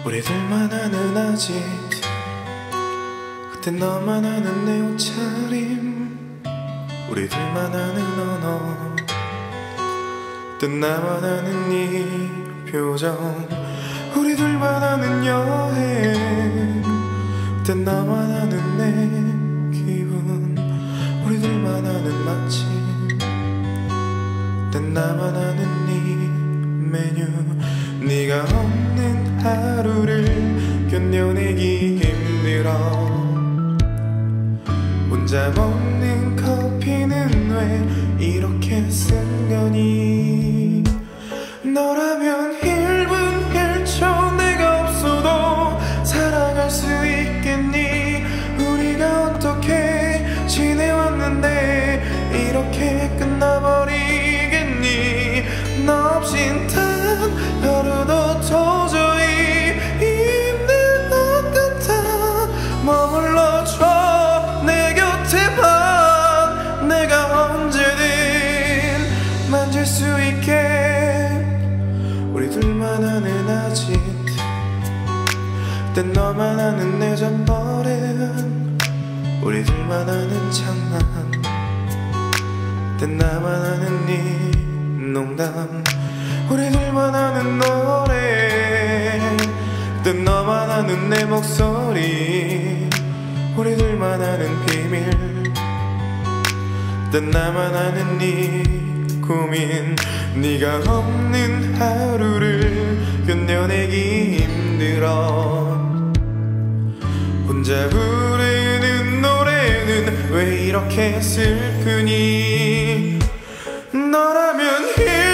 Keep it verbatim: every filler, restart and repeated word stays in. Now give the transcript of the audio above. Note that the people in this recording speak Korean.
우리들만 아는 아직 그때 너만 아는 내 옷차림 우리들만 아는 언어 그때 나만 아는 네 표정 우리들만 아는 여행 그때 나만 아는 내 기분 우리들만 아는 맛집 그때 나만 아는 네 메뉴 네가 없는 하루를 견뎌내기 힘들어 혼자 먹는 커피는 왜 이렇게 쓴 거니 너라면 일 분 일 초 내가 없어도 살아갈 수 있겠니 우리가 어떻게 지내왔는데 이렇게 끝나버리겠니 너 없인 단 하루도 도저히 힘들 것 같아 머물러줘 내 곁에만 내가 언제든 만질 수 있게 우리들만 아는 아직 그때 너만 아는 내 잠버릇 우리들만 아는 장난 그때 나만 아는 네 농담 우리들만 아는 노래 그때 너만 아는 내 목소리 우리들만 아는 비밀 그때 나만 아는 네 고민 네가 없는 하루를 견뎌내기 힘들어 혼자 부르는 노래는 왜 이렇게 슬프니 너라면